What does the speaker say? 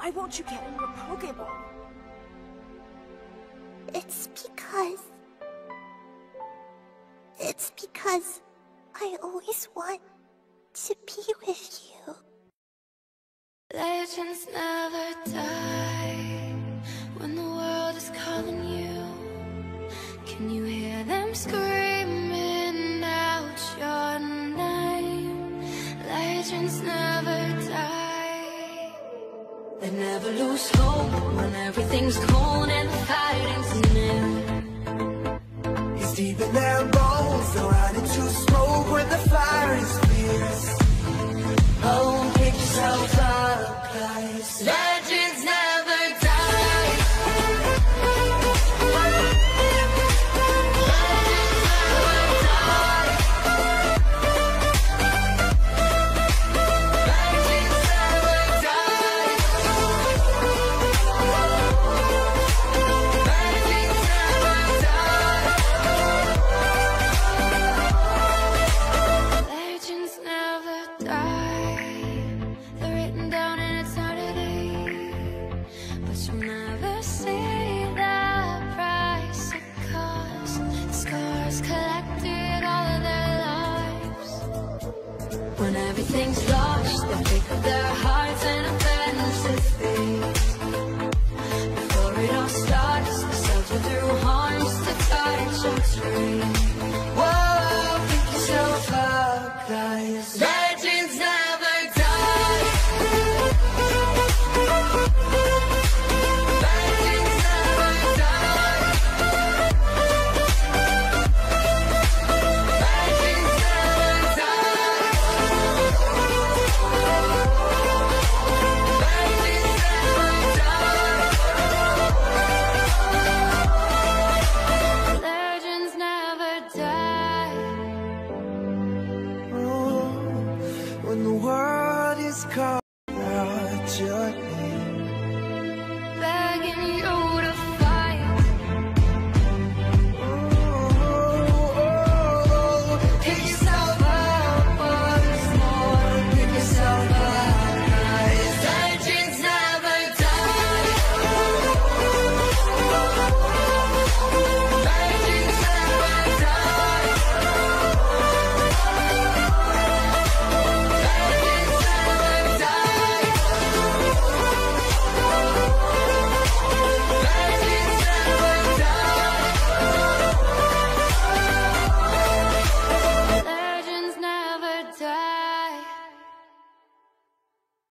Why won't you get in your Pokeball? It's because I always want to be with you. Legends never die when the world is calling you. Can you hear them screaming out your name? Legends never die. They never lose hope when everything's cold and the fighting's new. It's deep in their bones, they'll run into smoke when the fire is fierce. Oh, pick yourself up, guys. Legends never die. Legends never die. They're written down in eternity, but you'll never see the price it cost. Scars collected all of their lives. When everything's